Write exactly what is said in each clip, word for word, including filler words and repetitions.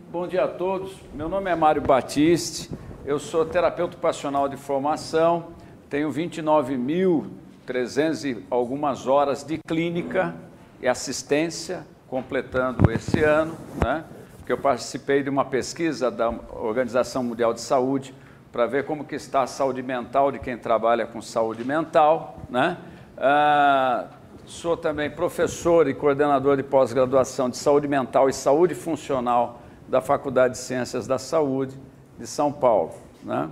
Bom dia a todos. Meu nome é Mário Batiste, eu sou terapeuta ocupacional de formação, tenho vinte e nove mil e trezentas e algumas horas de clínica e assistência, completando esse ano, né? Porque eu participei de uma pesquisa da Organização Mundial de Saúde para ver como que está a saúde mental de quem trabalha com saúde mental, né? Ah, sou também professor e coordenador de pós-graduação de saúde mental e saúde funcional da Faculdade de Ciências da Saúde de São Paulo, né?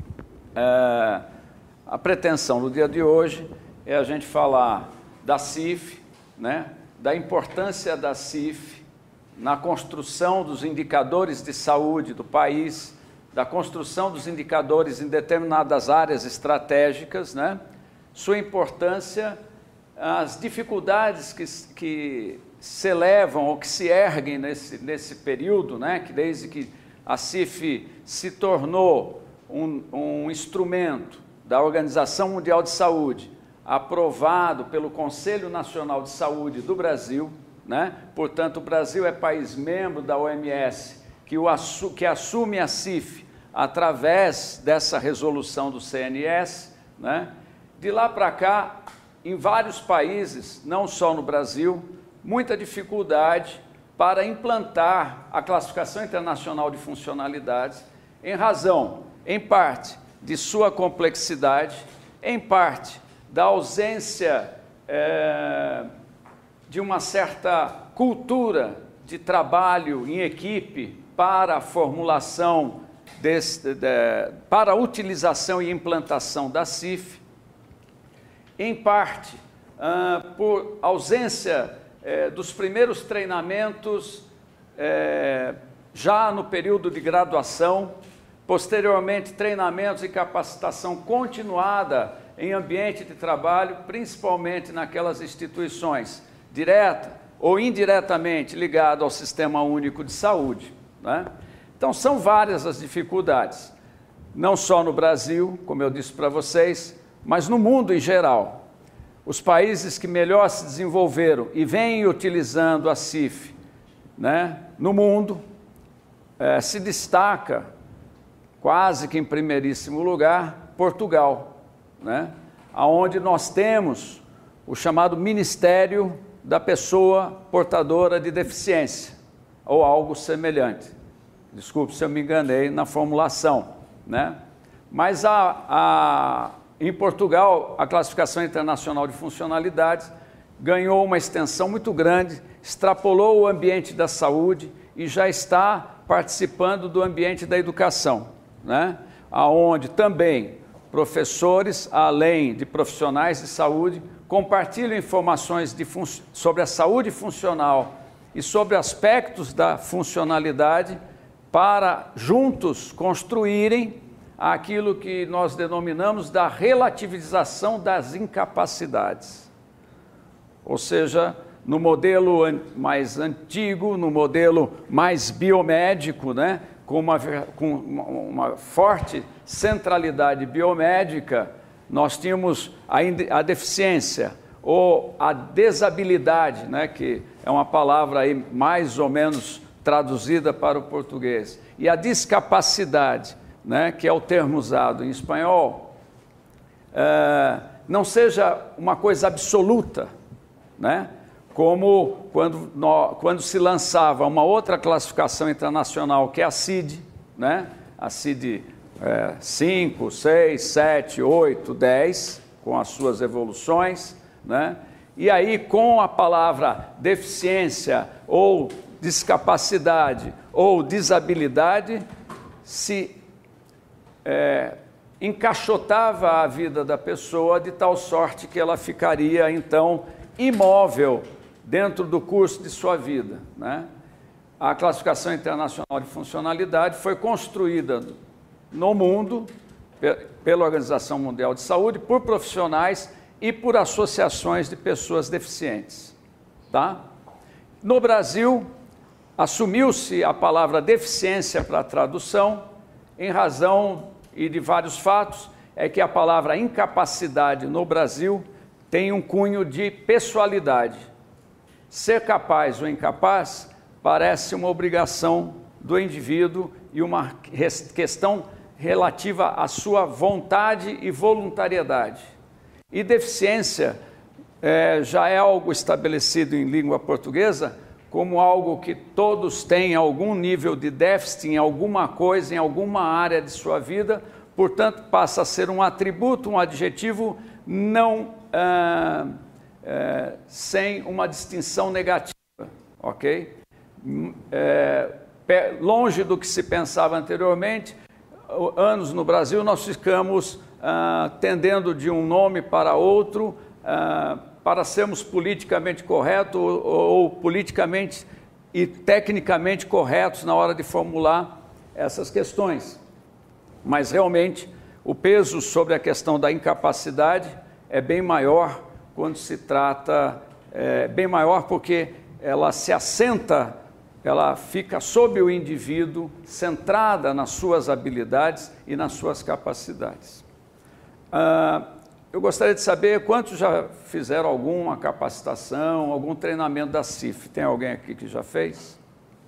É, a pretensão do dia de hoje é a gente falar da C I F, né? Da importância da C I F na construção dos indicadores de saúde do país, da construção dos indicadores em determinadas áreas estratégicas, né? Sua importância, as dificuldades que, que se elevam ou que se erguem nesse, nesse período, né? Que desde que a C I F se tornou um, um instrumento da Organização Mundial de Saúde, aprovado pelo Conselho Nacional de Saúde do Brasil, né? Portanto, o Brasil é país membro da O M S, que, o, que assume a C I F através dessa resolução do C N S, né? De lá para cá, em vários países, não só no Brasil, muita dificuldade para implantar a classificação internacional de funcionalidades, em razão, em parte, de sua complexidade, em parte, da ausência é, de uma certa cultura de trabalho em equipe para a formulação, desse, de, para a utilização e implantação da C I F, em parte ah, por ausência eh, dos primeiros treinamentos eh, já no período de graduação, posteriormente treinamentos e capacitação continuada em ambiente de trabalho, principalmente naquelas instituições direta ou indiretamente ligadas ao Sistema Único de Saúde, né? Então, são várias as dificuldades, não só no Brasil, como eu disse para vocês, mas no mundo em geral. Os países que melhor se desenvolveram e vêm utilizando a C I F, né, no mundo, eh, se destaca, quase que em primeiríssimo lugar, Portugal, né, onde nós temos o chamado Ministério da Pessoa Portadora de Deficiência, ou algo semelhante. Desculpe se eu me enganei na formulação, né? Mas a, a, em Portugal, a Classificação Internacional de Funcionalidades ganhou uma extensão muito grande, extrapolou o ambiente da saúde e já está participando do ambiente da educação, né? Onde também professores, além de profissionais de saúde, compartilham informações de sobre a saúde funcional e sobre aspectos da funcionalidade para juntos construírem aquilo que nós denominamos da relativização das incapacidades. Ou seja, no modelo mais antigo, no modelo mais biomédico, né, com uma, com uma forte centralidade biomédica, nós tínhamos a, a deficiência ou a desabilidade, né, que é uma palavra aí mais ou menos traduzida para o português, e a discapacidade, né, que é o termo usado em espanhol, é, não seja uma coisa absoluta, né, como quando, no, quando se lançava uma outra classificação internacional, que é a C I D, né, a C I D é, cinco, seis, sete, oito, dez, com as suas evoluções, né, e aí com a palavra deficiência ou discapacidade ou desabilidade, se é, encaixotava a vida da pessoa de tal sorte que ela ficaria, então, imóvel dentro do curso de sua vida, né? A Classificação Internacional de Funcionalidade foi construída no mundo, pela Organização Mundial de Saúde, por profissionais e por associações de pessoas deficientes, tá? No Brasil, assumiu-se a palavra deficiência para a tradução, em razão e de vários fatos, é que a palavra incapacidade no Brasil tem um cunho de pessoalidade. Ser capaz ou incapaz parece uma obrigação do indivíduo e uma questão relativa à sua vontade e voluntariedade. E deficiência é, já é algo estabelecido em língua portuguesa como algo que todos têm algum nível de déficit em alguma coisa, em alguma área de sua vida, portanto passa a ser um atributo, um adjetivo não ah, ah, sem uma distinção negativa, ok? É, longe do que se pensava anteriormente, anos no Brasil nós ficamos ah, tendendo de um nome para outro, ah, para sermos politicamente corretos ou, ou politicamente e tecnicamente corretos na hora de formular essas questões. Mas realmente o peso sobre a questão da incapacidade é bem maior quando se trata, é bem maior porque ela se assenta, ela fica sob o indivíduo, centrada nas suas habilidades e nas suas capacidades. Ah, eu gostaria de saber quantos já fizeram alguma capacitação, algum treinamento da C I F. Tem alguém aqui que já fez?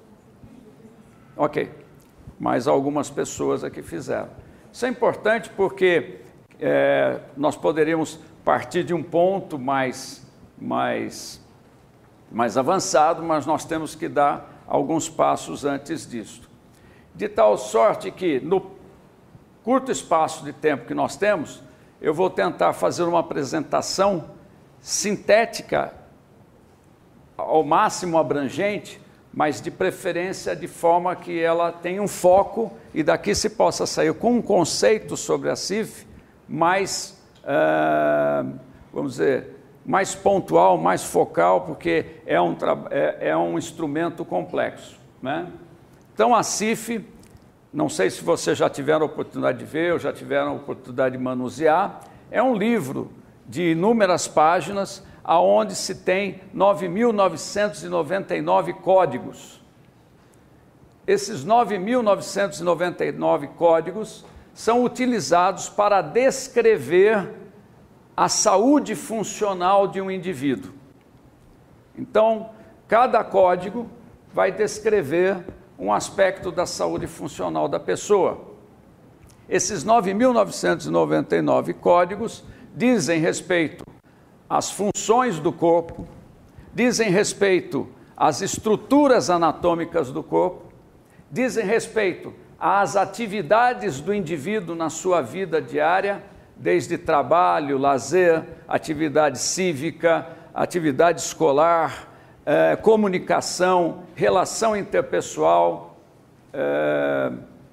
Ok, mas algumas pessoas aqui fizeram. Isso é importante porque é, nós poderíamos partir de um ponto mais, mais, mais avançado, mas nós temos que dar alguns passos antes disso. De tal sorte que, no curto espaço de tempo que nós temos, eu vou tentar fazer uma apresentação sintética, ao máximo abrangente, mas de preferência de forma que ela tenha um foco e daqui se possa sair com um conceito sobre a C I F mais, uh, vamos dizer, mais pontual, mais focal, porque é um, é, é um instrumento complexo, né? Então a C I F, não sei se vocês já tiveram a oportunidade de ver ou já tiveram a oportunidade de manusear, é um livro de inúmeras páginas, aonde se tem nove mil novecentos e noventa e nove códigos. Esses nove mil novecentos e noventa e nove códigos são utilizados para descrever a saúde funcional de um indivíduo. Então, cada código vai descrever um aspecto da saúde funcional da pessoa. Esses nove mil novecentos e noventa e nove códigos dizem respeito às funções do corpo, dizem respeito às estruturas anatômicas do corpo, dizem respeito às atividades do indivíduo na sua vida diária, desde trabalho, lazer, atividade cívica, atividade escolar, eh, comunicação, relação interpessoal, eh,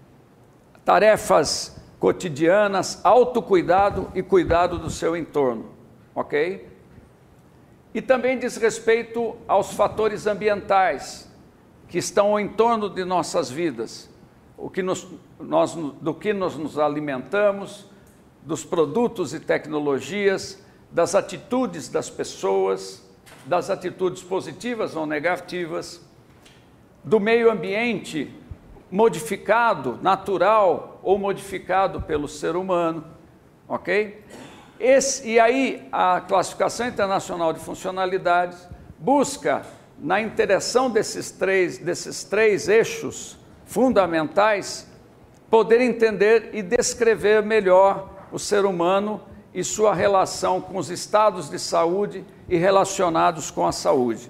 tarefas cotidianas, autocuidado e cuidado do seu entorno, ok? E também diz respeito aos fatores ambientais que estão ao entorno de nossas vidas, o que nos, nós, do que nós nos alimentamos, dos produtos e tecnologias, das atitudes das pessoas, das atitudes positivas ou negativas, do meio ambiente modificado, natural ou modificado pelo ser humano, ok? Esse, e aí a Classificação Internacional de Funcionalidades busca, na interação desses três, desses três eixos fundamentais, poder entender e descrever melhor o ser humano e sua relação com os estados de saúde e relacionados com a saúde.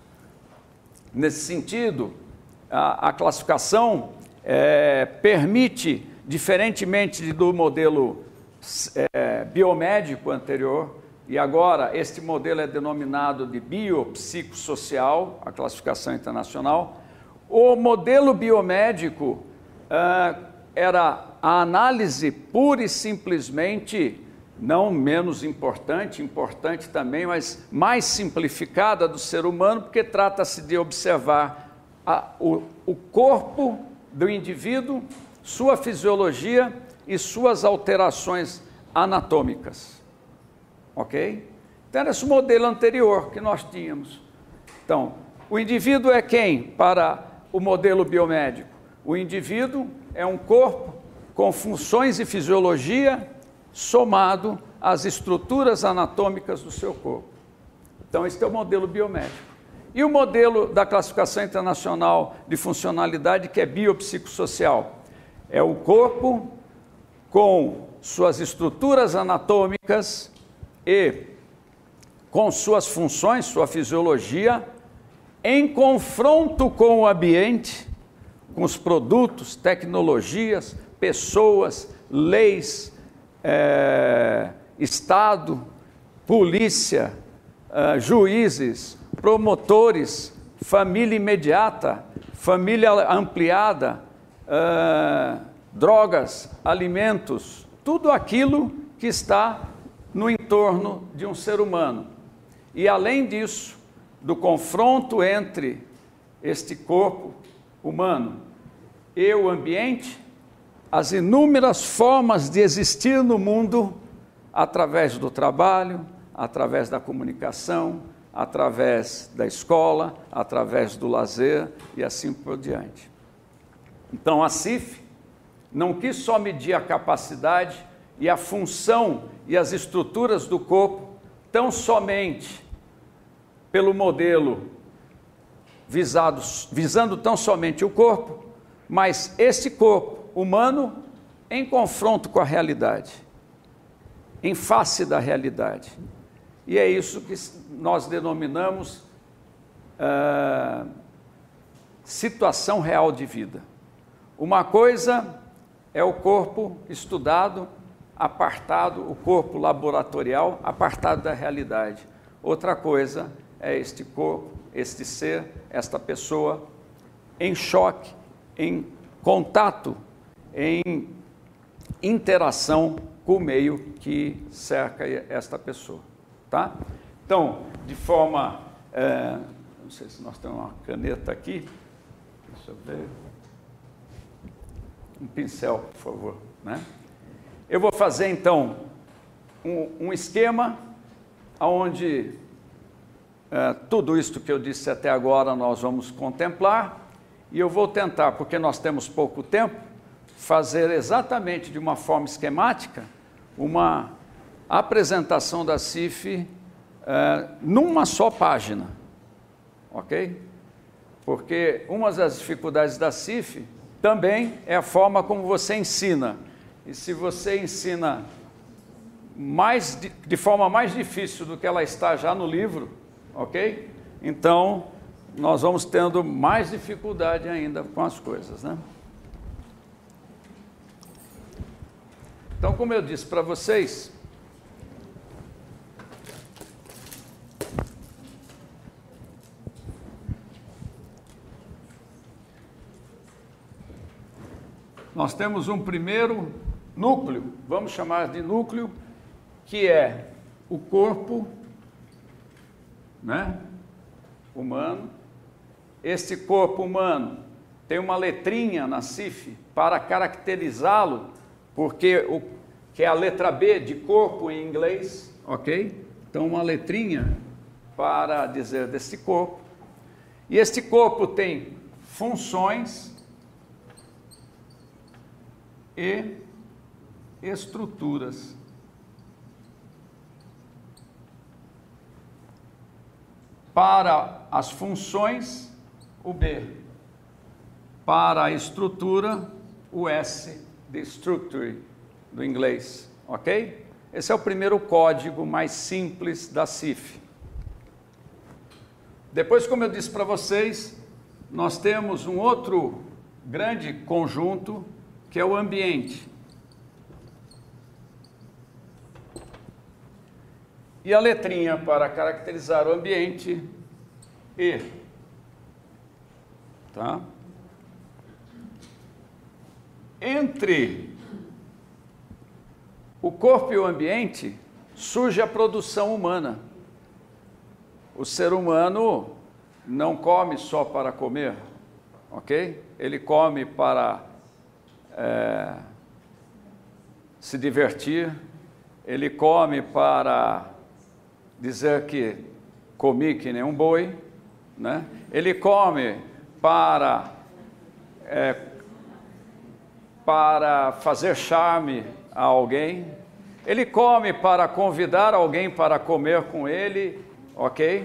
Nesse sentido, a, a classificação é, permite, diferentemente do modelo é, biomédico anterior, e agora este modelo é denominado de biopsicossocial, a classificação internacional, o modelo biomédico é, era a análise pura e simplesmente, não menos importante, importante também, mas mais simplificada do ser humano, porque trata-se de observar a, o, o corpo do indivíduo, sua fisiologia e suas alterações anatômicas, ok? Então era esse modelo anterior que nós tínhamos. Então, o indivíduo é quem para o modelo biomédico? O indivíduo é um corpo com funções e fisiologia somado às estruturas anatômicas do seu corpo. Então, esse é o modelo biomédico. E o modelo da classificação internacional de funcionalidade, que é biopsicossocial. É o corpo com suas estruturas anatômicas e com suas funções, sua fisiologia, em confronto com o ambiente, com os produtos, tecnologias, pessoas, leis, é, Estado, polícia, é, juízes, promotores, família imediata, família ampliada, é, drogas, alimentos, tudo aquilo que está no entorno de um ser humano. E além disso, do confronto entre este corpo humano e o ambiente, as inúmeras formas de existir no mundo, através do trabalho, através da comunicação, através da escola, através do lazer e assim por diante. Então a C I F não quis só medir a capacidade e a função e as estruturas do corpo, tão somente pelo modelo visado, visando tão somente o corpo, mas esse corpo humano em confronto com a realidade, em face da realidade. E é isso que nós denominamos uh, situação real de vida. Uma coisa é o corpo estudado, apartado, o corpo laboratorial, apartado da realidade. Outra coisa é este corpo, este ser, esta pessoa, em choque, em contato, em interação com o meio que cerca esta pessoa, tá? Então, de forma, é, não sei se nós temos uma caneta aqui, deixa eu ver, um pincel, por favor, né? Eu vou fazer, então, um, um esquema onde é, tudo isto que eu disse até agora nós vamos contemplar, e eu vou tentar, porque nós temos pouco tempo, fazer exatamente de uma forma esquemática uma apresentação da C I F é, numa só página, ok? Porque uma das dificuldades da C I F também é a forma como você ensina. E se você ensina mais de, de forma mais difícil do que ela está já no livro, ok? Então, nós vamos tendo mais dificuldade ainda com as coisas, né? Então, como eu disse para vocês, nós temos um primeiro núcleo, vamos chamar de núcleo, que é o corpo, né, humano. Este corpo humano tem uma letrinha na C I F para caracterizá-lo, porque o que é a letra B de corpo em inglês, ok? Então uma letrinha para dizer desse corpo. E este corpo tem funções e estruturas. Para as funções, o B. Para a estrutura, o S de structure, do inglês, ok? Esse é o primeiro código mais simples da C I F. Depois, como eu disse para vocês, nós temos um outro grande conjunto, que é o ambiente. E a letrinha para caracterizar o ambiente, E. Tá? Entre o corpo e o ambiente surge a produção humana. O ser humano não come só para comer, ok? Ele come para é, se divertir, ele come para dizer que comi que nem um boi, né? Ele come para, é, para fazer charme a alguém, ele come para convidar alguém para comer com ele, ok?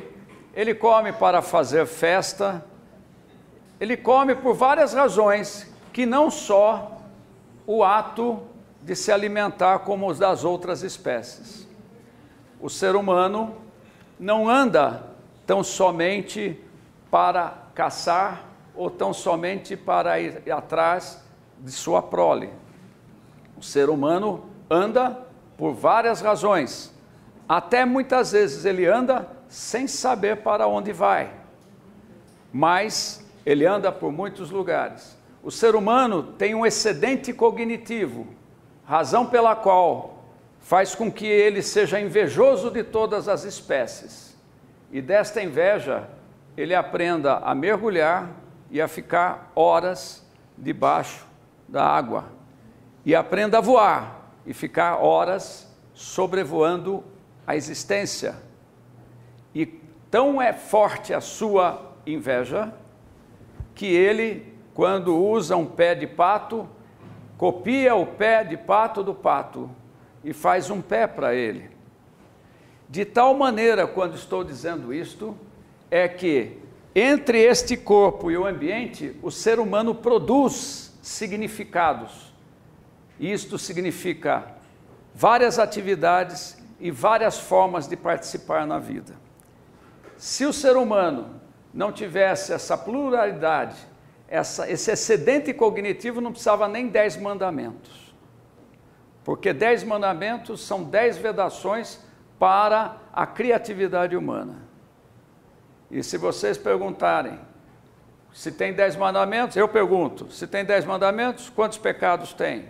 ele come para fazer festa, ele come por várias razões, que não só o ato de se alimentar como os das outras espécies. O ser humano não anda tão somente para caçar ou tão somente para ir atrás de sua prole. O ser humano anda por várias razões. Até muitas vezes ele anda sem saber para onde vai, mas ele anda por muitos lugares. O ser humano tem um excedente cognitivo, razão pela qual faz com que ele seja invejoso de todas as espécies. E desta inveja, ele aprenda a mergulhar e a ficar horas debaixo da água. E aprenda a voar e ficar horas sobrevoando a existência. E tão é forte a sua inveja, que ele, quando usa um pé de pato, copia o pé de pato do pato e faz um pé para ele. De tal maneira, quando estou dizendo isto, é que entre este corpo e o ambiente, o ser humano produz significados. Isto significa várias atividades e várias formas de participar na vida. Se o ser humano não tivesse essa pluralidade, essa, esse excedente cognitivo, não precisava nem dez mandamentos. Porque dez mandamentos são dez vedações para a criatividade humana. E se vocês perguntarem se tem dez mandamentos, eu pergunto, se tem dez mandamentos, quantos pecados tem?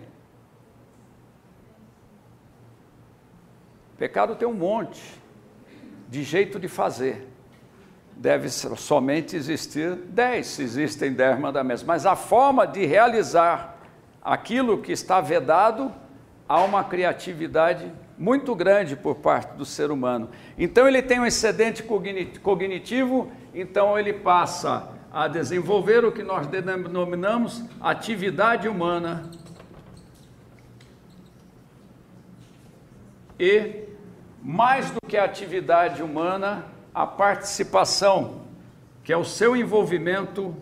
Pecado tem um monte de jeito de fazer. Deve somente existir dez, se existem dez mandamentos. Mas a forma de realizar aquilo que está vedado, há uma criatividade muito grande por parte do ser humano. Então ele tem um excedente cognitivo, então ele passa a desenvolver o que nós denominamos atividade humana. E, mais do que a atividade humana, a participação, que é o seu envolvimento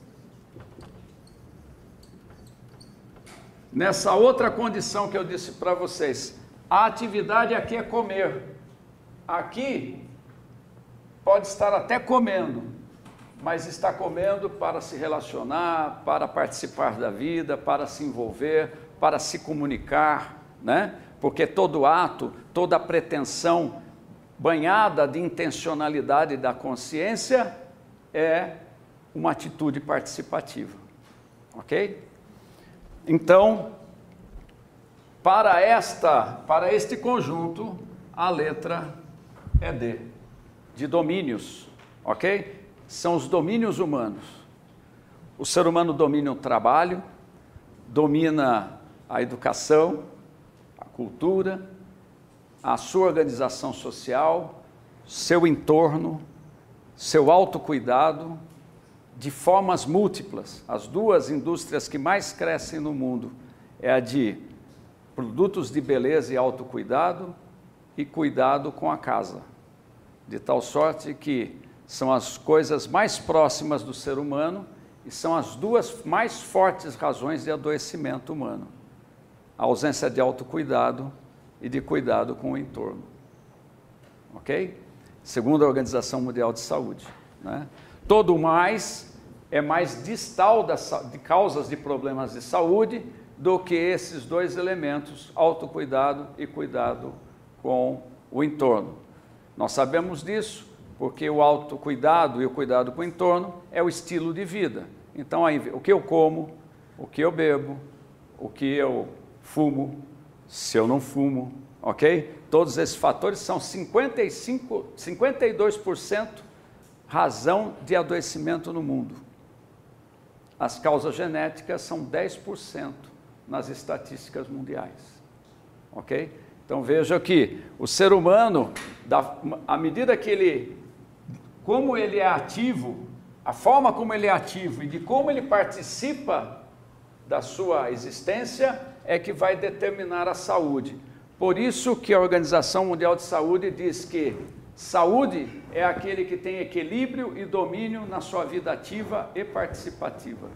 nessa outra condição que eu disse para vocês. A atividade aqui é comer. Aqui pode estar até comendo, mas está comendo para se relacionar, para participar da vida, para se envolver, para se comunicar, né? Porque todo ato, toda pretensão banhada de intencionalidade da consciência é uma atitude participativa, ok? Então, para esta, para este conjunto, a letra é D, de domínios, ok? São os domínios humanos. O ser humano domina o trabalho, domina a educação, a cultura, a sua organização social, seu entorno, seu autocuidado, de formas múltiplas. As duas indústrias que mais crescem no mundo é a de produtos de beleza e autocuidado e cuidado com a casa, de tal sorte que são as coisas mais próximas do ser humano e são as duas mais fortes razões de adoecimento humano: a ausência de autocuidado e de cuidado com o entorno, ok? Segundo a Organização Mundial de Saúde, né? Todo mais é mais distal das, de causas de problemas de saúde do que esses dois elementos, autocuidado e cuidado com o entorno. Nós sabemos disso porque o autocuidado e o cuidado com o entorno é o estilo de vida. Então, aí, o que eu como, o que eu bebo, o que eu fumo, se eu não fumo, ok? Todos esses fatores são cinquenta e cinco, cinquenta e dois por cento razão de adoecimento no mundo. As causas genéticas são dez por cento nas estatísticas mundiais, ok? Então veja que o ser humano, da, à medida que ele, como ele é ativo, a forma como ele é ativo e de como ele participa da sua existência é que vai determinar a saúde. Por isso que a Organização Mundial de Saúde diz que Saúde é aquele que tem equilíbrio e domínio na sua vida ativa e participativa.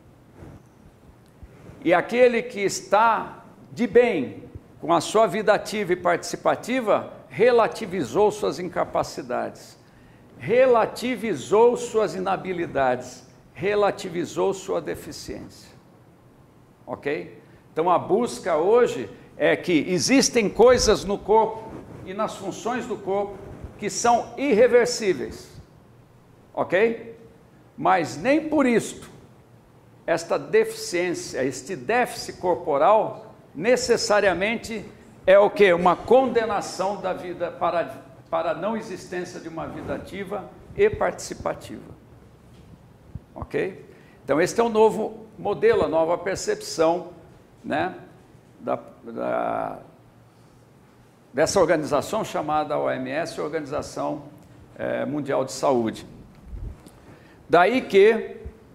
E aquele que está de bem com a sua vida ativa e participativa, relativizou suas incapacidades, relativizou suas inabilidades, relativizou sua deficiência. Ok? Então a busca hoje é que existem coisas no corpo e nas funções do corpo que são irreversíveis, ok? Mas nem por isto, esta deficiência, este déficit corporal, necessariamente é o que? Uma condenação da vida para, para a não existência de uma vida ativa e participativa, ok? Então este é o novo modelo, a nova percepção, né, da, da dessa organização chamada O M S, Organização é, Mundial de Saúde. Daí que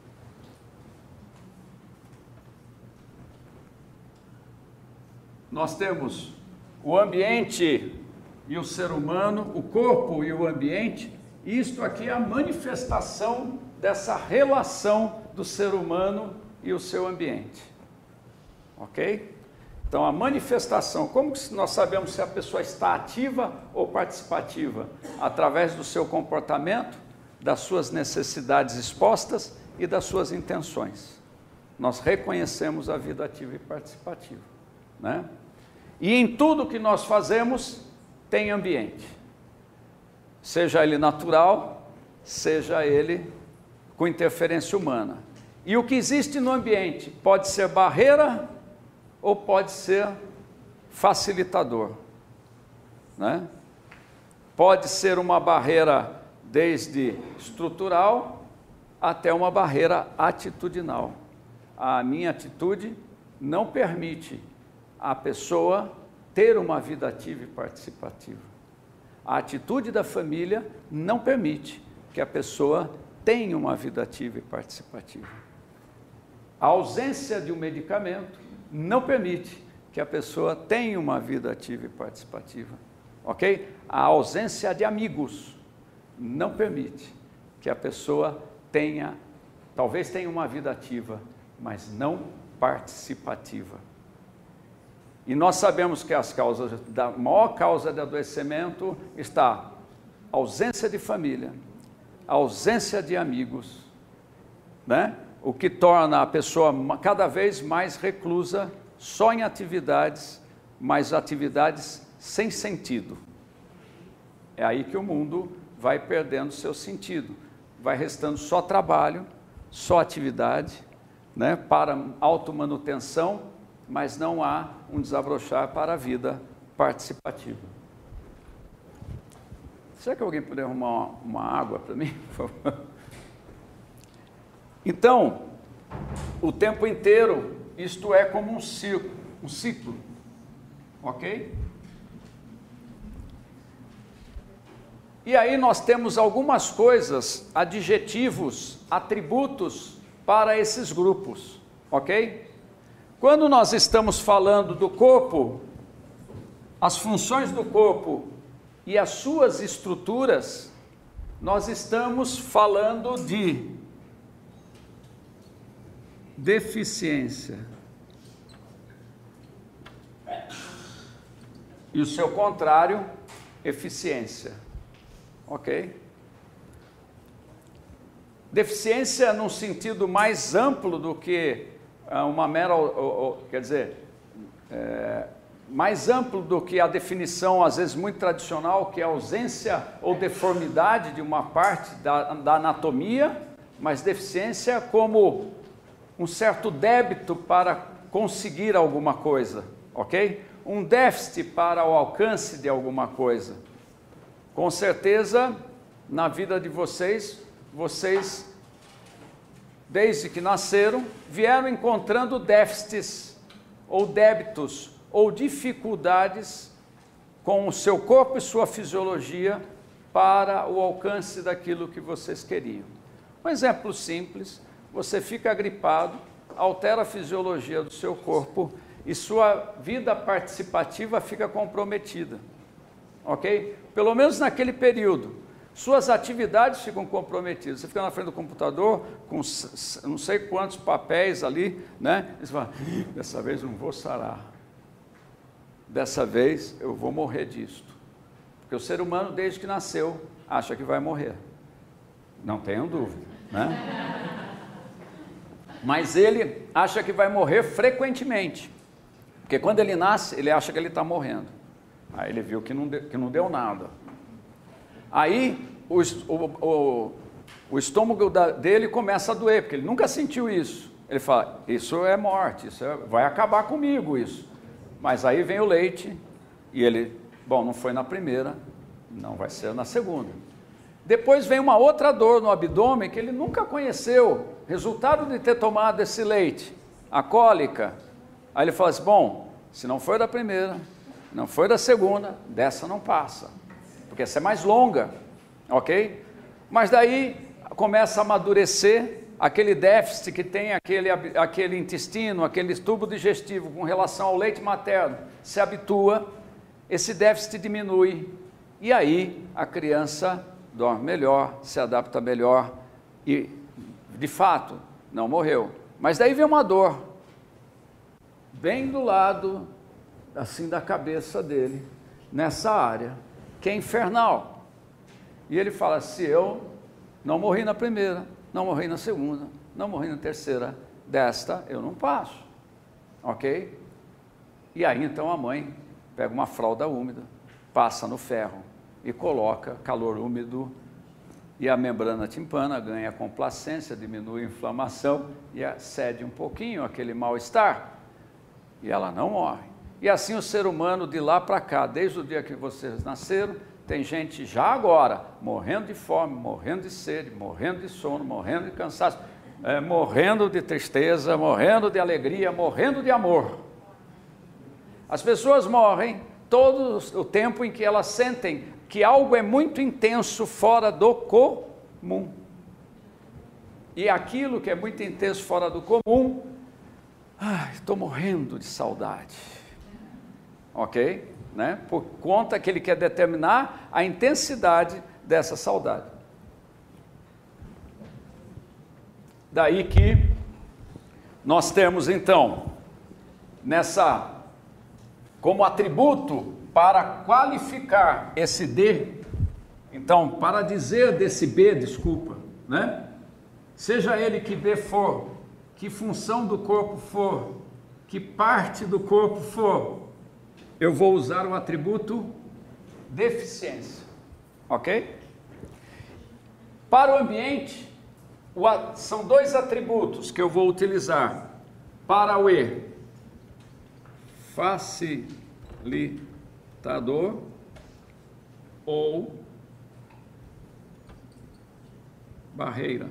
nós temos o ambiente e o ser humano, o corpo e o ambiente, e isto aqui é a manifestação dessa relação do ser humano e o seu ambiente. Ok? Então, a manifestação, como que nós sabemos se a pessoa está ativa ou participativa? Através do seu comportamento, das suas necessidades expostas e das suas intenções. Nós reconhecemos a vida ativa e participativa, né? E em tudo que nós fazemos, tem ambiente. Seja ele natural, seja ele com interferência humana. E o que existe no ambiente pode ser barreira ou pode ser facilitador, né? Pode ser uma barreira desde estrutural até uma barreira atitudinal. A minha atitude não permite a pessoa ter uma vida ativa e participativa. A atitude da família não permite que a pessoa tenha uma vida ativa e participativa. A ausência de um medicamento não permite que a pessoa tenha uma vida ativa e participativa, ok? A ausência de amigos não permite que a pessoa tenha, talvez tenha uma vida ativa, mas não participativa. E nós sabemos que as causas, da maior causa de adoecimento está a ausência de família, a ausência de amigos, né? O que torna a pessoa cada vez mais reclusa, só em atividades, mas atividades sem sentido. É aí que o mundo vai perdendo seu sentido, vai restando só trabalho, só atividade, né, para automanutenção, mas não há um desabrochar para a vida participativa. Será que alguém poderia arrumar uma, uma água para mim, por favor? Então, o tempo inteiro, isto é como um ciclo, um ciclo, ok? E aí nós temos algumas coisas, adjetivos, atributos para esses grupos, ok? Quando nós estamos falando do corpo, as funções do corpo e as suas estruturas, nós estamos falando de deficiência. E o seu contrário, eficiência. Ok? Deficiência num sentido mais amplo do que uma mera, quer dizer, é, mais amplo do que a definição, às vezes muito tradicional, que é a ausência ou deformidade de uma parte da, da anatomia, mas deficiência como um certo débito para conseguir alguma coisa, ok? Um déficit para o alcance de alguma coisa. Com certeza, na vida de vocês, vocês, desde que nasceram, vieram encontrando déficits, ou débitos, ou dificuldades com o seu corpo e sua fisiologia para o alcance daquilo que vocês queriam. Um exemplo simples: você fica gripado, altera a fisiologia do seu corpo e sua vida participativa fica comprometida, ok? Pelo menos naquele período. Suas atividades ficam comprometidas. Você fica na frente do computador com não sei quantos papéis ali, né? E você fala, dessa vez eu não vou sarar. Dessa vez eu vou morrer disto. Porque o ser humano, desde que nasceu, acha que vai morrer. Não tenham dúvida, né? Mas ele acha que vai morrer frequentemente. Porque quando ele nasce, ele acha que ele está morrendo. Aí ele viu que não deu, que não deu nada. Aí o, o, o, o estômago da, dele começa a doer, porque ele nunca sentiu isso. Ele fala, isso é morte, isso é, vai acabar comigo isso. Mas aí vem o leite e ele, bom, não foi na primeira, não vai ser na segunda. Depois vem uma outra dor no abdômen que ele nunca conheceu, resultado de ter tomado esse leite, a cólica. Aí ele fala assim, bom, se não foi da primeira, não foi da segunda, dessa não passa, porque essa é mais longa, ok? Mas daí começa a amadurecer aquele déficit que tem aquele, aquele intestino, aquele tubo digestivo com relação ao leite materno, se habitua, esse déficit diminui, e aí a criança dorme melhor, se adapta melhor, e de fato não morreu. Mas daí vem uma dor, bem do lado, assim da cabeça dele, nessa área, que é infernal. E ele fala, se eu não morri na primeira, não morri na segunda, não morri na terceira, desta eu não passo, ok? E aí então a mãe pega uma fralda úmida, passa no ferro e coloca calor úmido, e a membrana timpana ganha complacência, diminui a inflamação e cede um pouquinho aquele mal-estar, e ela não morre. E assim o ser humano de lá para cá, desde o dia que vocês nasceram, tem gente já agora, morrendo de fome, morrendo de sede, morrendo de sono, morrendo de cansaço, é, morrendo de tristeza, morrendo de alegria, morrendo de amor. As pessoas morrem todo o tempo em que elas sentem que algo é muito intenso fora do comum. E aquilo que é muito intenso fora do comum, ai, estou morrendo de saudade. Ok? Né? Por conta que ele quer determinar a intensidade dessa saudade. Daí que nós temos então, nessa, como atributo para qualificar esse D, então, para dizer desse B, desculpa, né? Seja ele que B for, que função do corpo for, que parte do corpo for, eu vou usar o atributo deficiência, ok? Para o ambiente, o, são dois atributos que eu vou utilizar. Para o E, facilitador ou barreira,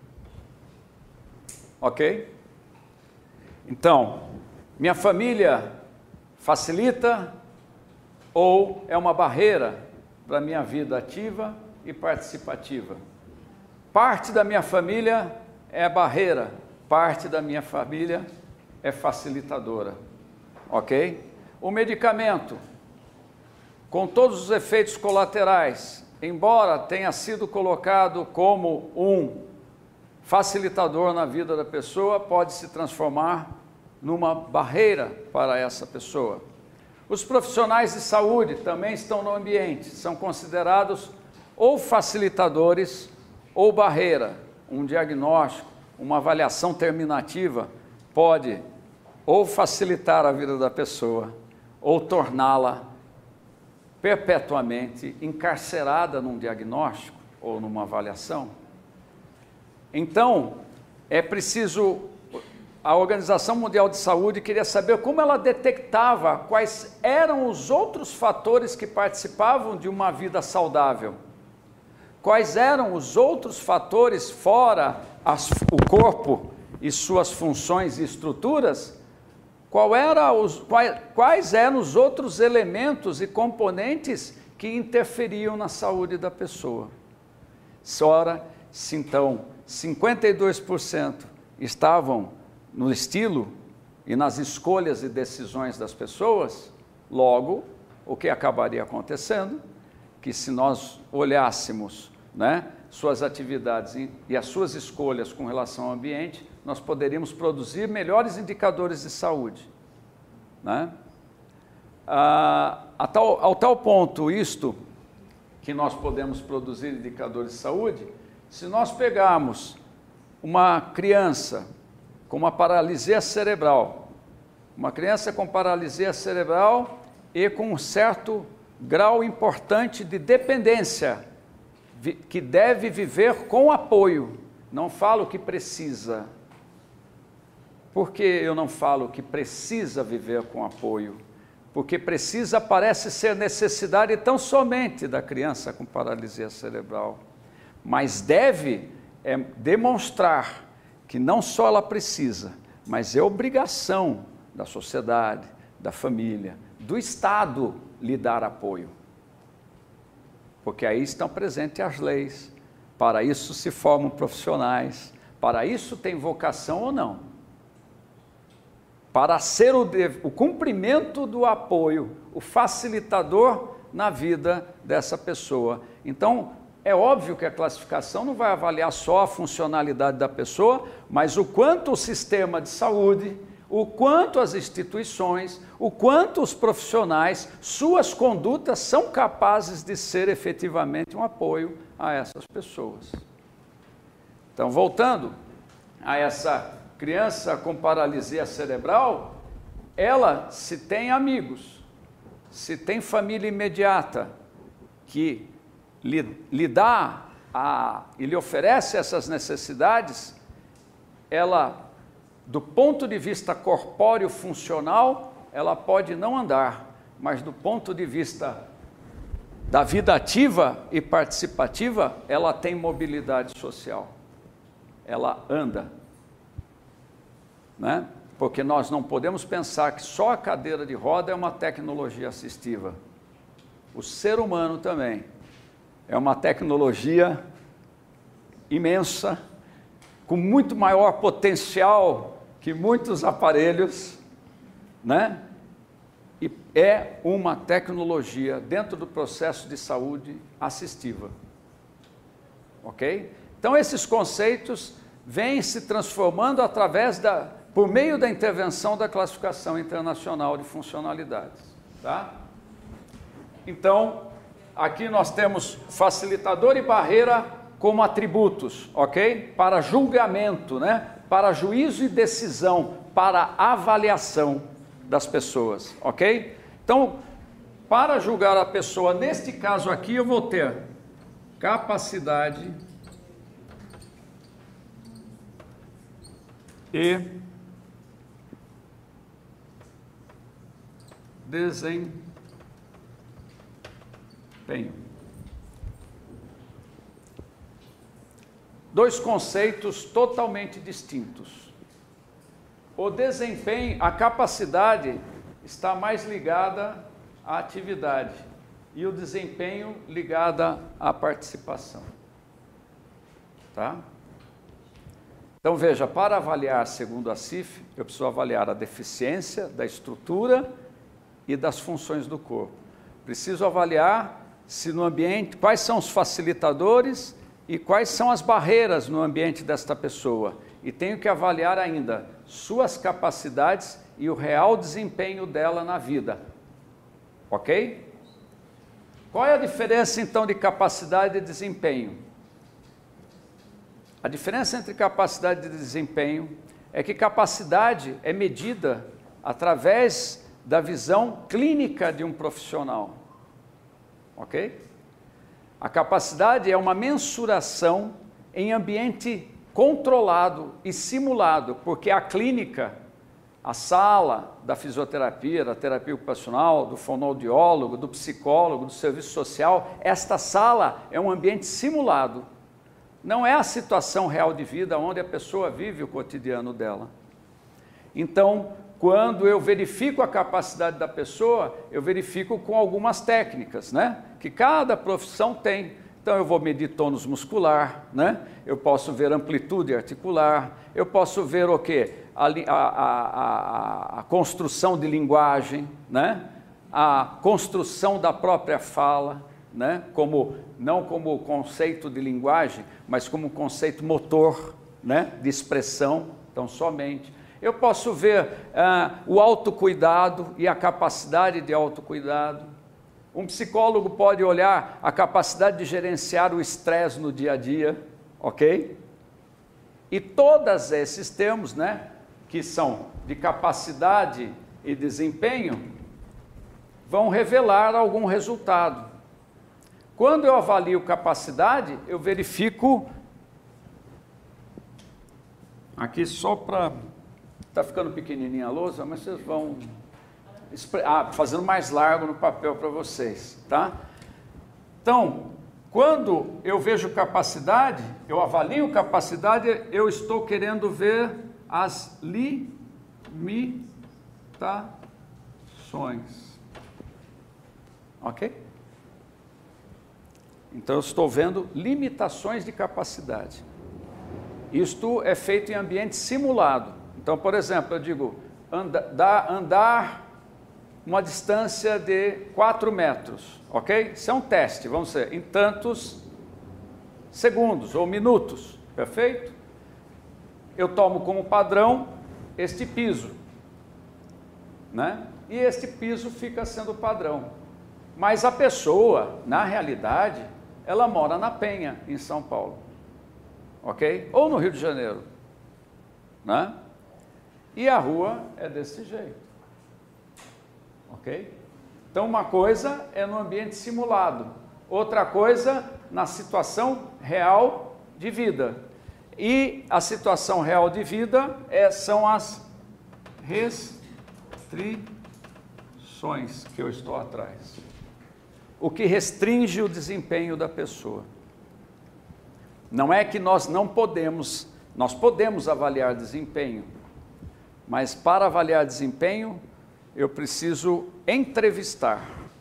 ok? Então, minha família facilita ou é uma barreira para a minha vida ativa e participativa? Parte da minha família é barreira, parte da minha família é facilitadora, ok? O medicamento, com todos os efeitos colaterais, embora tenha sido colocado como um facilitador na vida da pessoa, pode se transformar numa barreira para essa pessoa. Os profissionais de saúde também estão no ambiente, são considerados ou facilitadores ou barreira. Um diagnóstico, uma avaliação terminativa pode ou facilitar a vida da pessoa ou torná-la perpetuamente encarcerada num diagnóstico ou numa avaliação. Então, é preciso... A Organização Mundial de Saúde queria saber como ela detectava quais eram os outros fatores que participavam de uma vida saudável. Quais eram os outros fatores fora as, o corpo e suas funções e estruturas? Qual era os, quais, quais eram os outros elementos e componentes que interferiam na saúde da pessoa? Ora, se então cinquenta e dois por cento estavam no estilo e nas escolhas e decisões das pessoas, logo, o que acabaria acontecendo? Que se nós olhássemos, né, suas atividades e as suas escolhas com relação ao ambiente, nós poderíamos produzir melhores indicadores de saúde, né? Ah, a tal, ao tal ponto isto, que nós podemos produzir indicadores de saúde, se nós pegarmos uma criança com uma paralisia cerebral, uma criança com paralisia cerebral e com um certo grau importante de dependência, que deve viver com apoio, não falo que precisa. Por que eu não falo que precisa viver com apoio? Porque precisa parece ser necessidade tão somente da criança com paralisia cerebral, mas deve é, demonstrar que não só ela precisa, mas é obrigação da sociedade, da família, do Estado lhe dar apoio. Porque aí estão presentes as leis, para isso se formam profissionais, para isso tem vocação ou não. Para ser o, o cumprimento do apoio, o facilitador na vida dessa pessoa. Então, é óbvio que a classificação não vai avaliar só a funcionalidade da pessoa, mas o quanto o sistema de saúde, o quanto as instituições, o quanto os profissionais, suas condutas são capazes de ser efetivamente um apoio a essas pessoas. Então, voltando a essa criança com paralisia cerebral, ela, se tem amigos, se tem família imediata que lhe, lhe dá a, e lhe oferece essas necessidades, ela, do ponto de vista corpóreo funcional, ela pode não andar, mas do ponto de vista da vida ativa e participativa, ela tem mobilidade social, ela anda, né? Porque nós não podemos pensar que só a cadeira de roda é uma tecnologia assistiva. O ser humano também é uma tecnologia imensa, com muito maior potencial que muitos aparelhos, né? E é uma tecnologia dentro do processo de saúde assistiva. Ok? Então, esses conceitos vêm se transformando através da, por meio da intervenção da classificação internacional de funcionalidades. Tá? Então, aqui nós temos facilitador e barreira como atributos, ok? Para julgamento, né? Para juízo e decisão, para avaliação das pessoas, ok? Então, para julgar a pessoa, neste caso aqui, eu vou ter capacidade e desempenho. Dois conceitos totalmente distintos. O desempenho, a capacidade está mais ligada à atividade e o desempenho ligada à participação. Tá? Então veja, para avaliar segundo a C I F, eu preciso avaliar a deficiência da estrutura e das funções do corpo. Preciso avaliar se no ambiente, quais são os facilitadores e quais são as barreiras no ambiente desta pessoa. E tenho que avaliar ainda suas capacidades e o real desempenho dela na vida. Ok? Qual é a diferença então de capacidade e desempenho? A diferença entre capacidade e desempenho é que capacidade é medida através da visão clínica de um profissional. Ok? A capacidade é uma mensuração em ambiente controlado e simulado, porque a clínica, a sala da fisioterapia, da terapia ocupacional, do fonoaudiólogo, do psicólogo, do serviço social, esta sala é um ambiente simulado. Não é a situação real de vida onde a pessoa vive o cotidiano dela. Então, quando eu verifico a capacidade da pessoa, eu verifico com algumas técnicas, né? Que cada profissão tem. Então, eu vou medir tônus muscular, né? Eu posso ver amplitude articular, eu posso ver o quê? A, a, a, a construção de linguagem, né? a construção da própria fala, né? como, não como conceito de linguagem, mas como conceito motor, né? de expressão, então somente. Eu posso ver ah, o autocuidado e a capacidade de autocuidado. Um psicólogo pode olhar a capacidade de gerenciar o estresse no dia a dia, ok? E todos esses termos, né, que são de capacidade e desempenho, vão revelar algum resultado. Quando eu avalio capacidade, eu verifico, aqui só para, está ficando pequenininha a lousa, mas vocês vão, ah, fazendo mais largo no papel para vocês, tá? Então, quando eu vejo capacidade, eu avalio capacidade, eu estou querendo ver as limitações. Ok? Então, eu estou vendo limitações de capacidade. Isto é feito em ambiente simulado. Então, por exemplo, eu digo, anda, dá, andar uma distância de quatro metros, ok? Isso é um teste, vamos dizer, em tantos segundos ou minutos, perfeito? Eu tomo como padrão este piso, né? E este piso fica sendo padrão. Mas a pessoa, na realidade, ela mora na Penha, em São Paulo, ok? Ou no Rio de Janeiro, né? E a rua é desse jeito. Ok? Então, uma coisa é no ambiente simulado, outra coisa na situação real de vida. E a situação real de vida é, são as restrições que eu estou atrás. O que restringe o desempenho da pessoa. Não é que nós não podemos, nós podemos avaliar desempenho, mas para avaliar desempenho, eu preciso entrevistar.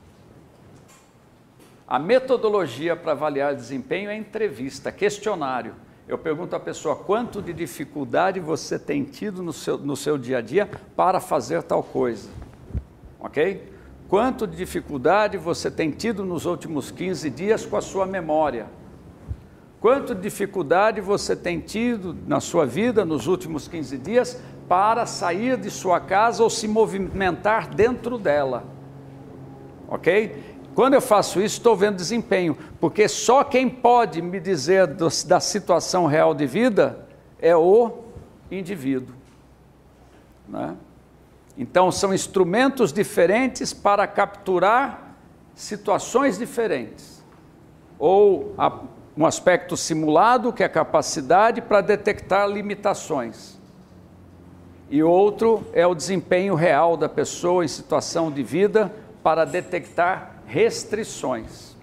A metodologia para avaliar desempenho é entrevista, questionário. Eu pergunto à pessoa quanto de dificuldade você tem tido no seu, no seu dia a dia para fazer tal coisa, ok? Quanto de dificuldade você tem tido nos últimos quinze dias com a sua memória? Quanto de dificuldade você tem tido na sua vida nos últimos quinze dias para sair de sua casa ou se movimentar dentro dela, ok? Quando eu faço isso, estou vendo desempenho, porque só quem pode me dizer do, da situação real de vida é o indivíduo, né? Então, são instrumentos diferentes para capturar situações diferentes, ou a, um aspecto simulado, que é a capacidade para detectar limitações. E outro é o desempenho real da pessoa em situação de vida para detectar restrições.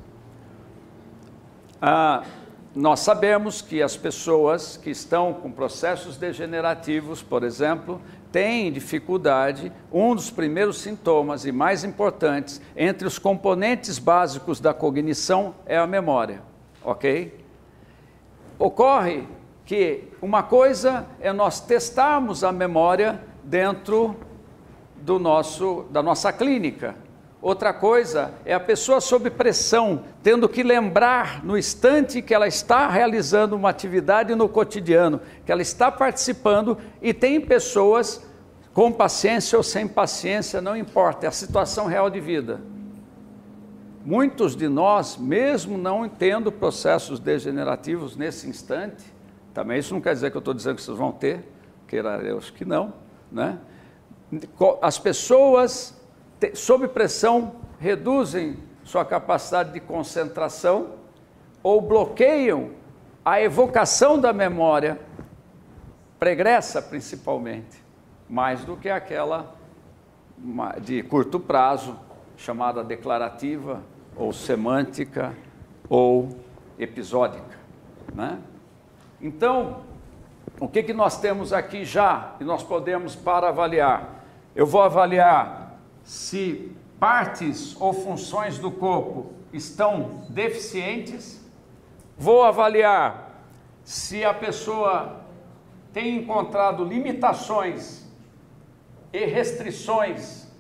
Ah, nós sabemos que as pessoas que estão com processos degenerativos, por exemplo, têm dificuldade, um dos primeiros sintomas e mais importantes, entre os componentes básicos da cognição é a memória, ok? Ocorre que uma coisa é nós testarmos a memória dentro do nosso, da nossa clínica. Outra coisa é a pessoa sob pressão, tendo que lembrar no instante que ela está realizando uma atividade no cotidiano, que ela está participando, e tem pessoas com paciência ou sem paciência, não importa, é a situação real de vida. Muitos de nós, mesmo não tendo processos degenerativos nesse instante, também isso não quer dizer que eu estou dizendo que vocês vão ter, queira eu acho que não, né? As pessoas, sob pressão, reduzem sua capacidade de concentração ou bloqueiam a evocação da memória pregressa, principalmente, mais do que aquela de curto prazo, chamada declarativa, ou semântica, ou episódica, né? Então, o que, que nós temos aqui já, e nós podemos para avaliar? Eu vou avaliar se partes ou funções do corpo estão deficientes, vou avaliar se a pessoa tem encontrado limitações e restrições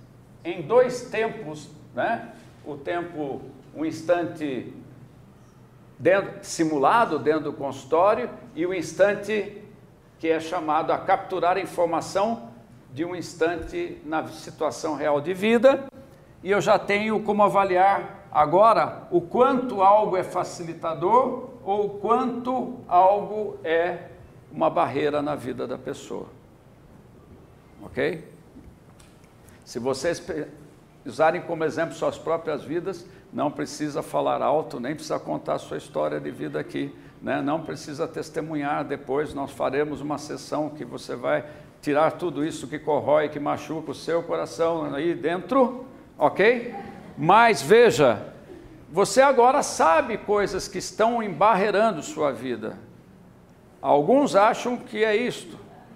em dois tempos, né? O tempo, um instante dentro, simulado dentro do consultório, e o instante que é chamado a capturar a informação de um instante na situação real de vida. E eu já tenho como avaliar agora o quanto algo é facilitador ou o quanto algo é uma barreira na vida da pessoa. Ok? Se vocês usarem como exemplo suas próprias vidas, não precisa falar alto, nem precisa contar a sua história de vida aqui, né? Não precisa testemunhar. Depois nós faremos uma sessão que você vai tirar tudo isso que corrói, que machuca o seu coração aí dentro, ok? Mas veja, você agora sabe coisas que estão embarreirando sua vida. Alguns acham que é isto,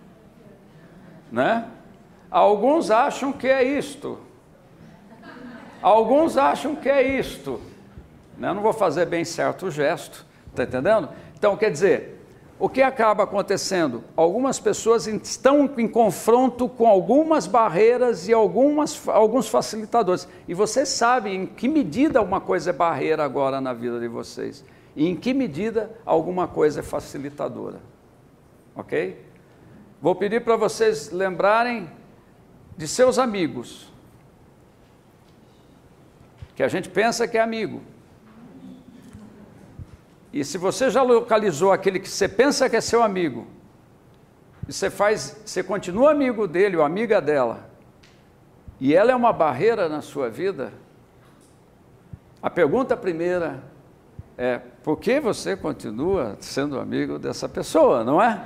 né? Alguns acham que é isto. Alguns acham que é isto. Eu não vou fazer bem certo o gesto, está entendendo? Então, quer dizer, o que acaba acontecendo? Algumas pessoas estão em confronto com algumas barreiras e algumas, alguns facilitadores. E vocês sabem em que medida uma coisa é barreira agora na vida de vocês. E em que medida alguma coisa é facilitadora. Ok? Vou pedir para vocês lembrarem de seus amigos, que a gente pensa que é amigo. E se você já localizou aquele que você pensa que é seu amigo, e você faz, você continua amigo dele ou amiga dela, e ela é uma barreira na sua vida, a pergunta primeira é: por que você continua sendo amigo dessa pessoa, não é?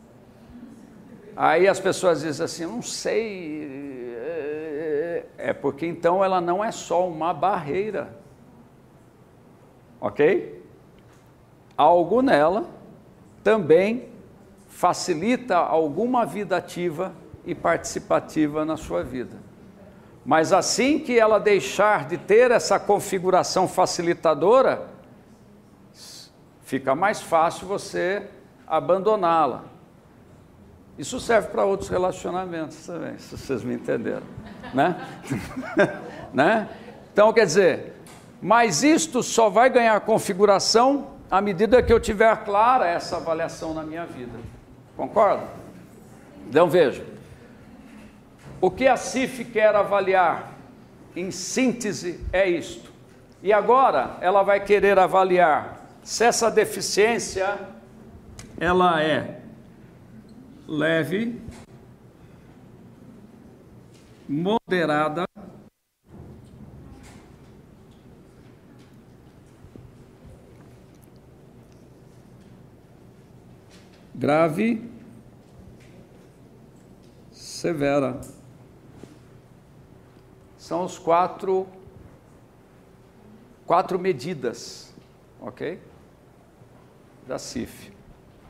Aí as pessoas dizem assim: não sei. É porque então ela não é só uma barreira, ok? Algo nela também facilita alguma vida ativa e participativa na sua vida. Mas assim que ela deixar de ter essa configuração facilitadora, fica mais fácil você abandoná-la. Isso serve para outros relacionamentos também, se vocês me entenderam, né? né? Então, quer dizer, mas isto só vai ganhar configuração à medida que eu tiver clara essa avaliação na minha vida. Concorda? Então, veja, o que a C I F quer avaliar, em síntese, é isto. E agora, ela vai querer avaliar se essa deficiência, ela é leve, moderada, grave, severa. São os quatro, quatro medidas, ok? Da C I F.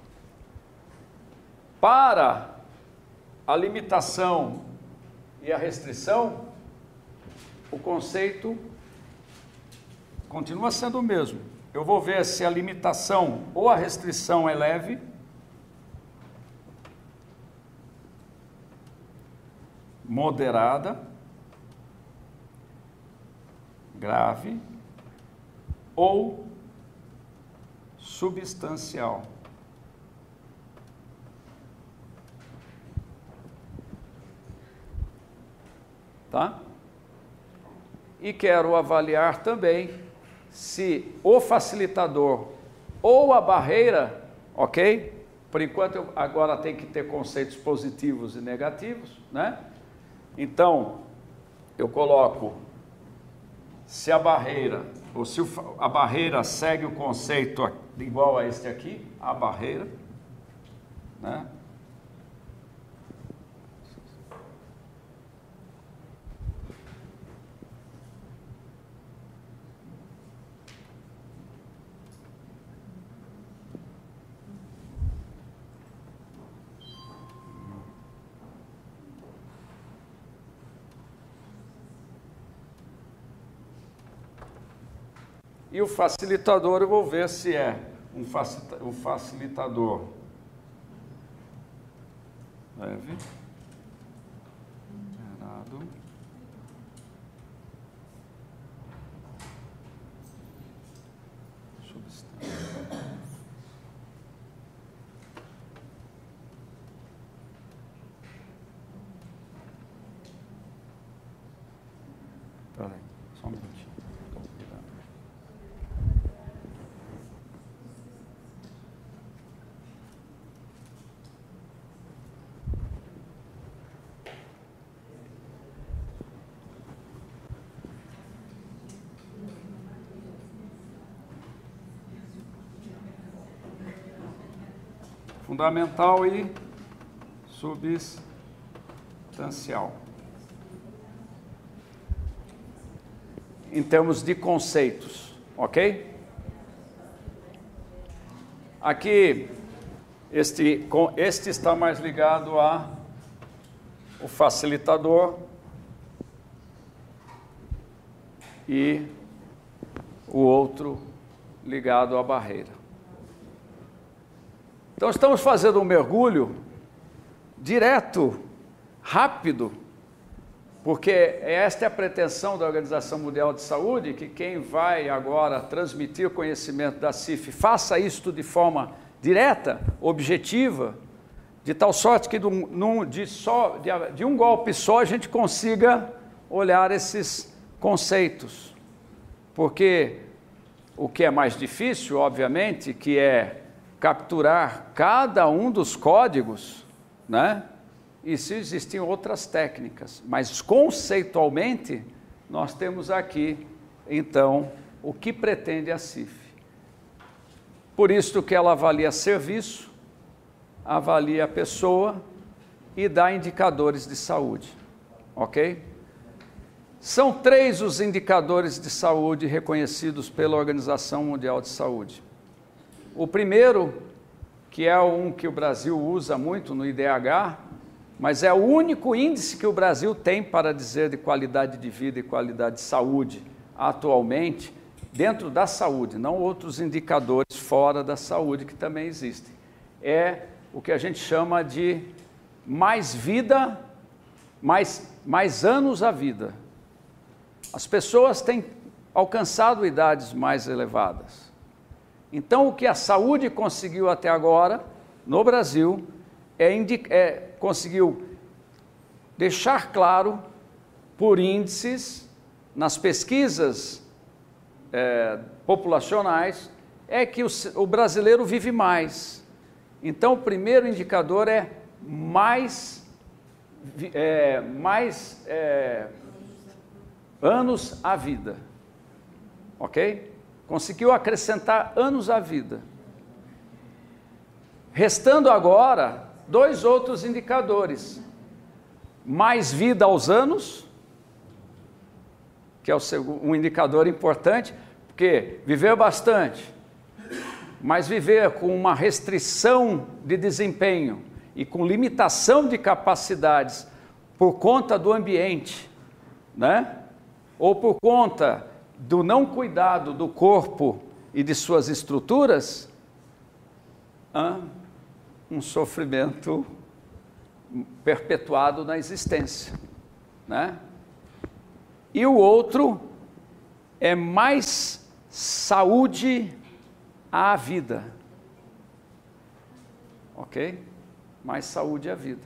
Para a limitação e a restrição, o conceito continua sendo o mesmo. Eu vou ver se a limitação ou a restrição é leve, moderada, grave ou substancial. Tá? E quero avaliar também se o facilitador ou a barreira, ok? Por enquanto, eu agora tenho que ter conceitos positivos e negativos, né? Então, eu coloco se a barreira, ou se a barreira segue o conceito igual a este aqui, a barreira, né? E o facilitador, eu vou ver se é um, facilita um facilitador leve, moderado fundamental e substancial. Em termos de conceitos, ok? Aqui, este, este está mais ligado a o facilitador e o outro ligado à barreira. Então, estamos fazendo um mergulho direto, rápido, porque esta é a pretensão da Organização Mundial de Saúde, que quem vai agora transmitir o conhecimento da C I F faça isto de forma direta, objetiva, de tal sorte que de, de, só, de, de um golpe só a gente consiga olhar esses conceitos. Porque o que é mais difícil, obviamente, que é capturar cada um dos códigos, né? E se existem outras técnicas, mas conceitualmente nós temos aqui, então, o que pretende a C I F. Por isso que ela avalia serviço, avalia a pessoa e dá indicadores de saúde, ok? São três os indicadores de saúde reconhecidos pela Organização Mundial de Saúde. O primeiro, que é um que o Brasil usa muito no I D H, mas é o único índice que o Brasil tem para dizer de qualidade de vida e qualidade de saúde atualmente, dentro da saúde, não outros indicadores fora da saúde que também existem. É o que a gente chama de mais vida, mais, mais anos à vida. As pessoas têm alcançado idades mais elevadas. Então, o que a saúde conseguiu até agora, no Brasil, é, é conseguiu deixar claro, por índices, nas pesquisas é, populacionais, é que o, o brasileiro vive mais. Então, o primeiro indicador é mais, é, mais é, anos à vida, ok? Conseguiu acrescentar anos à vida. Restando agora dois outros indicadores. Mais vida aos anos, que é um indicador importante, porque viver bastante, mas viver com uma restrição de desempenho e com limitação de capacidades por conta do ambiente, né? Ou por conta do não cuidado do corpo e de suas estruturas, há um sofrimento perpetuado na existência, né? E o outro é mais saúde à vida, ok? Mais saúde à vida.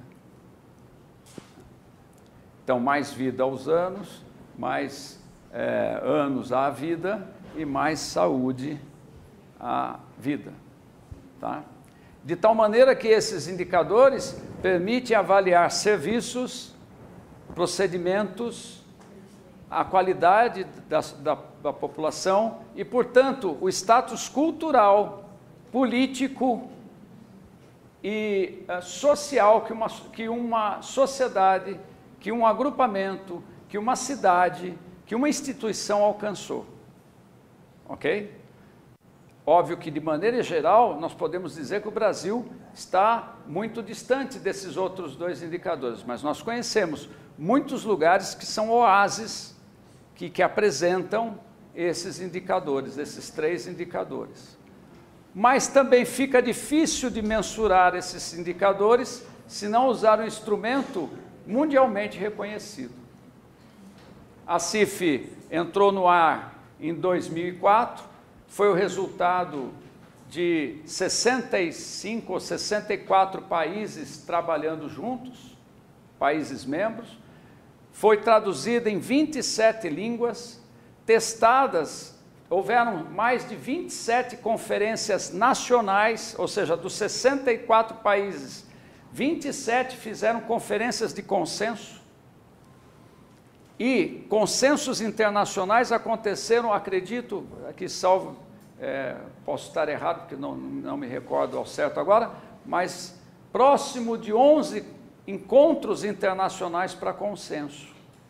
Então, mais vida aos anos, mais é, anos à vida e mais saúde à vida, tá? De tal maneira que esses indicadores permitem avaliar serviços, procedimentos, a qualidade da, da, da população e, portanto, o status cultural, político e uh, social que uma, que uma sociedade, que um agrupamento, que uma cidade, que uma instituição alcançou. Ok? Óbvio que, de maneira geral, nós podemos dizer que o Brasil está muito distante desses outros dois indicadores, mas nós conhecemos muitos lugares que são oásis que, que apresentam esses indicadores, esses três indicadores. Mas também fica difícil de mensurar esses indicadores se não usar um instrumento mundialmente reconhecido. A C I F entrou no ar em dois mil e quatro, foi o resultado de sessenta e cinco ou sessenta e quatro países trabalhando juntos, países membros, foi traduzida em vinte e sete línguas, testadas, houveram mais de vinte e sete conferências nacionais, ou seja, dos sessenta e quatro países, vinte e sete fizeram conferências de consenso, e consensos internacionais aconteceram, acredito, aqui salvo, é, posso estar errado, porque não, não me recordo ao certo agora, mas próximo de onze encontros internacionais para consenso.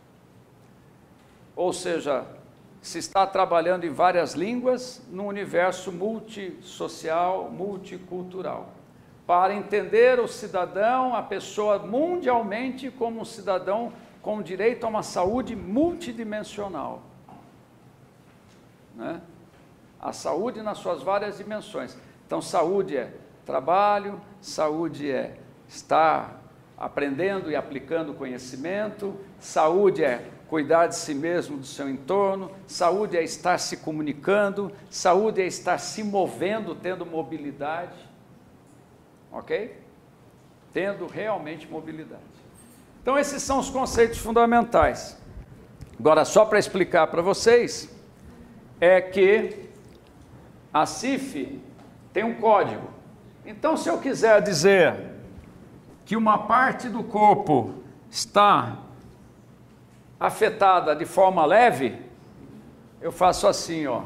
Ou seja, se está trabalhando em várias línguas, num universo multissocial, multicultural, para entender o cidadão, a pessoa mundialmente como um cidadão com direito a uma saúde multidimensional, né? A saúde nas suas várias dimensões. Então, saúde é trabalho, saúde é estar aprendendo e aplicando conhecimento, saúde é cuidar de si mesmo, do seu entorno, saúde é estar se comunicando, saúde é estar se movendo, tendo mobilidade, ok? Tendo realmente mobilidade. Então, esses são os conceitos fundamentais. Agora, só para explicar para vocês, é que a C I F tem um código. Então, se eu quiser dizer que uma parte do corpo está afetada de forma leve, eu faço assim, ó,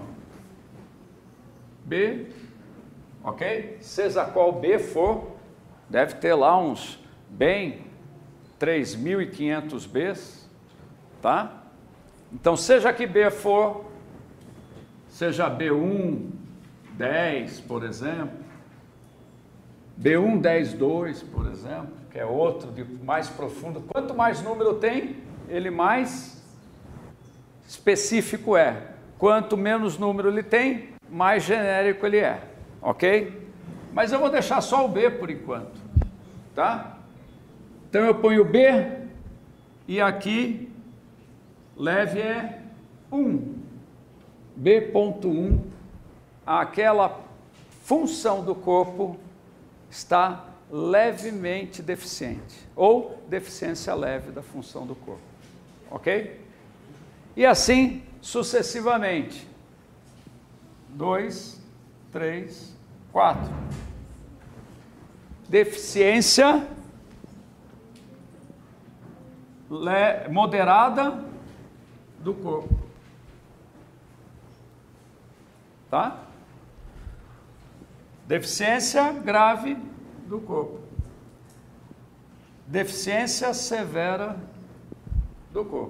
B, ok? Seja qual B for, deve ter lá uns bem três mil e quinhentos Bs, tá? Então, seja que B for, seja B um, dez, por exemplo, B um, dez, dois, por exemplo, que é outro de mais profundo. Quanto mais número tem, ele mais específico é. Quanto menos número ele tem, mais genérico ele é, ok? Mas eu vou deixar só o B por enquanto, tá? Então eu ponho B e aqui leve é um. B ponto um, aquela função do corpo está levemente deficiente, ou deficiência leve da função do corpo, ok? E assim sucessivamente, dois, três, quatro. Deficiência moderada do corpo, tá? Deficiência grave do corpo, deficiência severa do corpo,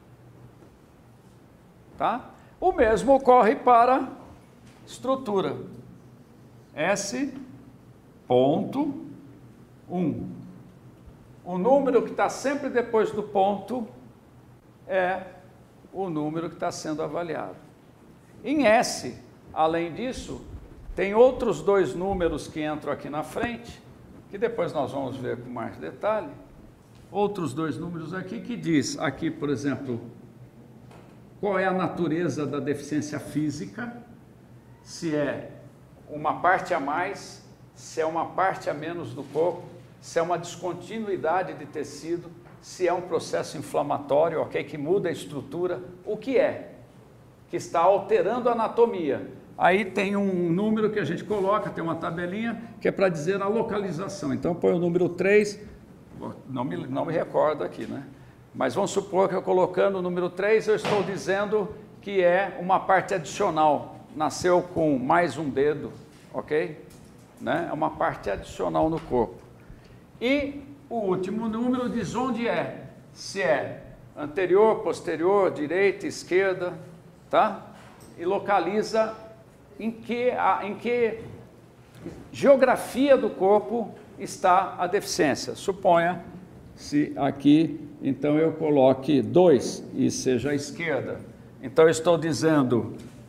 tá? O mesmo ocorre para estrutura, S ponto um. O número que está sempre depois do ponto é o número que está sendo avaliado. Em S, além disso, tem outros dois números que entram aqui na frente, que depois nós vamos ver com mais detalhe. Outros dois números aqui que diz, aqui, por exemplo, qual é a natureza da deficiência física, se é uma parte a mais, se é uma parte a menos do corpo, se é uma descontinuidade de tecido, se é um processo inflamatório, ok, que muda a estrutura, o que é? Que está alterando a anatomia. Aí tem um número que a gente coloca, tem uma tabelinha, que é para dizer a localização. Então, põe o número três, não me, não me recordo aqui, né? Mas vamos supor que eu colocando o número três, eu estou dizendo que é uma parte adicional, nasceu com mais um dedo, ok? Né? É uma parte adicional no corpo. E o último número diz onde é, se é anterior, posterior, direita, esquerda, tá? E localiza em que, em que geografia do corpo está a deficiência. Suponha se aqui, então eu coloque dois e seja a esquerda. Então eu estou dizendo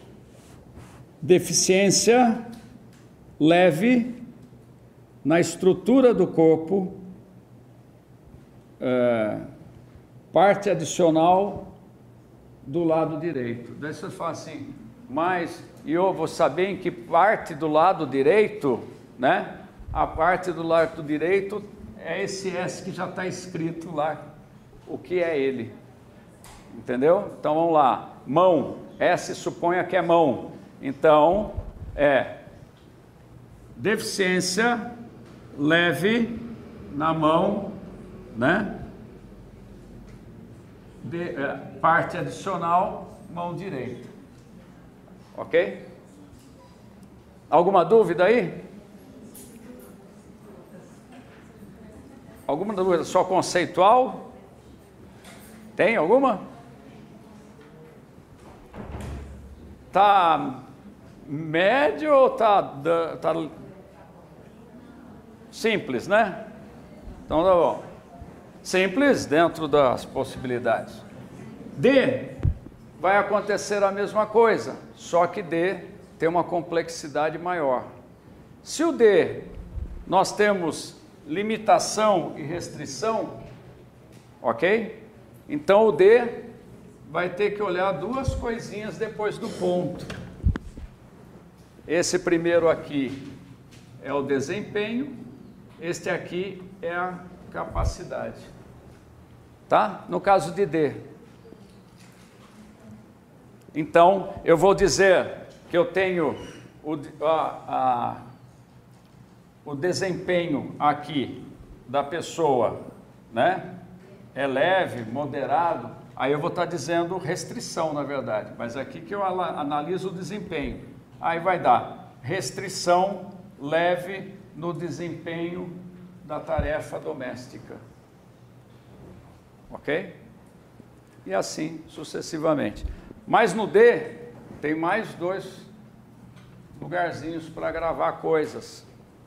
deficiência leve na estrutura do corpo, é, parte adicional do lado direito. Daí você fala assim, mas eu vou saber em que parte do lado direito, né? A parte do lado direito é esse S que já está escrito lá, o que é ele, entendeu? Então vamos lá, mão, S suponha que é mão, então é deficiência leve na mão, né? De, é, parte adicional, mão direita, ok? Alguma dúvida aí? Alguma dúvida só conceitual? Tem alguma? Tá médio ou tá, tá simples, né? Então tá bom. Simples dentro das possibilidades. D, vai acontecer a mesma coisa, só que D tem uma complexidade maior. Se o D, nós temos limitação e restrição, ok? Então o D vai ter que olhar duas coisinhas depois do ponto. Esse primeiro aqui é o desempenho, este aqui é a capacidade. Tá? No caso de D. Então, eu vou dizer que eu tenho o, a, a, o desempenho aqui da pessoa, né? É leve, moderado, aí eu vou estar dizendo restrição, na verdade, mas aqui que eu analiso o desempenho. Aí vai dar restrição leve no desempenho da tarefa doméstica. Ok? E assim sucessivamente. Mas no D, tem mais dois lugarzinhos para gravar coisas.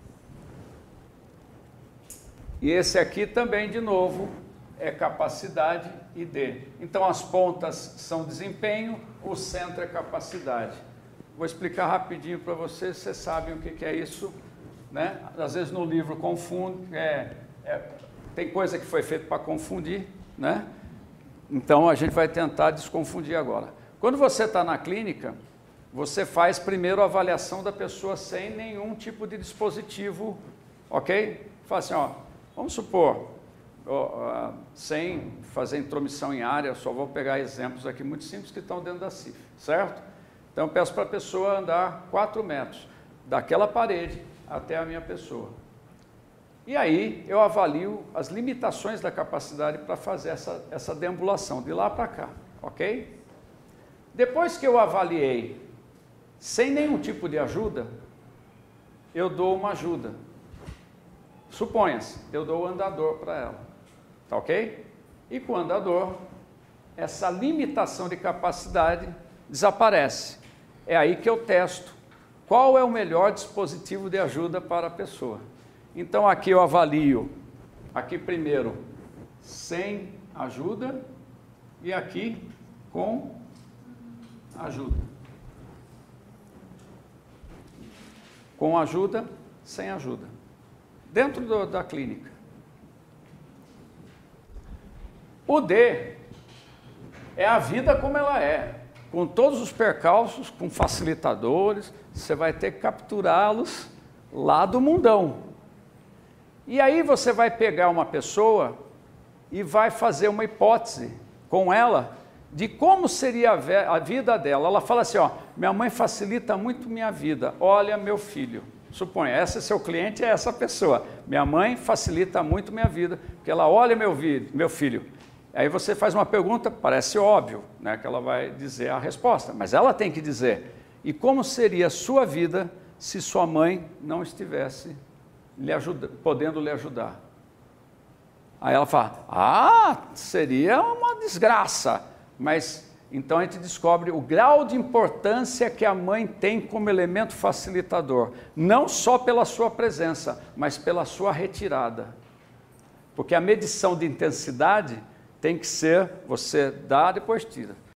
E esse aqui também, de novo, é capacidade e D. Então as pontas são desempenho, o centro é capacidade. Vou explicar rapidinho para vocês, vocês sabem o que, que é isso, né? Às vezes no livro confunde, é, é, tem coisa que foi feita para confundir, né? Então a gente vai tentar desconfundir agora. Quando você está na clínica, você faz primeiro a avaliação da pessoa sem nenhum tipo de dispositivo, ok? Fala assim, ó, vamos supor, ó, sem fazer intromissão em área, só vou pegar exemplos aqui muito simples que estão dentro da C I F, certo? Então eu peço para a pessoa andar quatro metros, daquela parede até a minha pessoa. E aí eu avalio as limitações da capacidade para fazer essa, essa deambulação, de lá para cá, ok? Depois que eu avaliei, sem nenhum tipo de ajuda, eu dou uma ajuda. Suponha-se, eu dou o andador para ela, tá ok? E com o andador, essa limitação de capacidade desaparece. É aí que eu testo qual é o melhor dispositivo de ajuda para a pessoa. Então aqui eu avalio, aqui primeiro sem ajuda e aqui com ajuda. Com ajuda, sem ajuda. Dentro do, da clínica. O D é a vida como ela é. Com todos os percalços, com facilitadores, você vai ter que capturá-los lá do mundão. E aí você vai pegar uma pessoa e vai fazer uma hipótese com ela de como seria a vida dela. Ela fala assim, ó, minha mãe facilita muito minha vida, olha meu filho. Suponha, esse é seu cliente, é essa pessoa. Minha mãe facilita muito minha vida, porque ela olha meu, meu filho. Aí você faz uma pergunta, parece óbvio, né, que ela vai dizer a resposta, mas ela tem que dizer, e como seria a sua vida se sua mãe não estivesse lhe ajuda, podendo lhe ajudar? Aí ela fala, ah, seria uma desgraça, mas então a gente descobre o grau de importância que a mãe tem como elemento facilitador, não só pela sua presença, mas pela sua retirada, porque a medição de intensidade tem que ser, você dá, depois tira.